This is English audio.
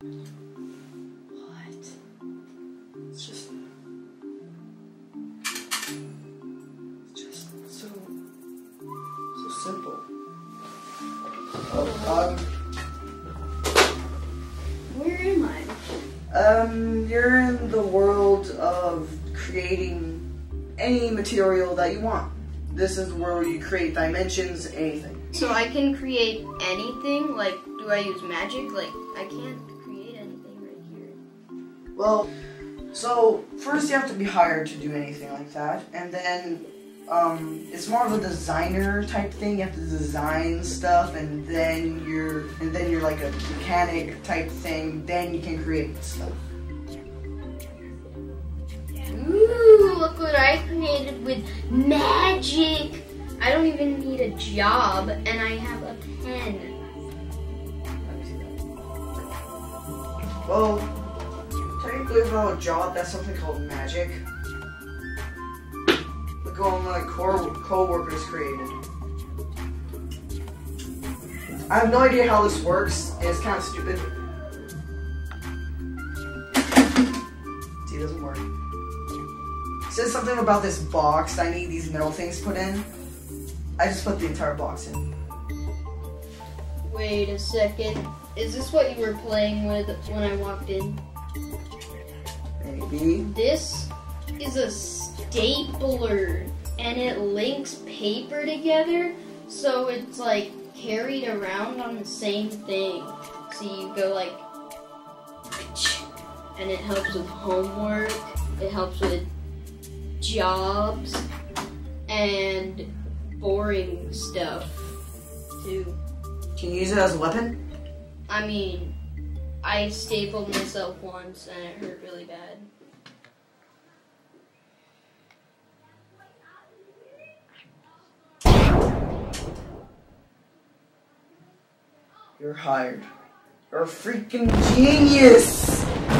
What? It's just so simple. Oh, where am I? You're in the world of creating any material that you want. This is where you create dimensions, anything. So I can create anything? Like, do I use magic? Like, I can't create anything right here. Well, so first you have to be hired to do anything like that, and then it's more of a designer type thing. You have to design stuff, and then you're like a mechanic type thing. Then you can create stuff. Ooh, look what I created with magic! I don't even need a job, and I have a pen. Let me see that. Well, technically without a job, that's something called magic. Look at what my co-workers created. I have no idea how this works, and it's kind of stupid. See, it doesn't work. It says something about this box. I need these metal things put in. I just put the entire box in. Wait a second. Is this what you were playing with when I walked in? Maybe. This is a stapler, and it links paper together, so it's like carried around on the same thing. So you go like, and it helps with homework, it helps with jobs, and boring stuff too. Can you use it as a weapon? I mean, I stapled myself once and it hurt really bad. You're hired. You're a freaking genius!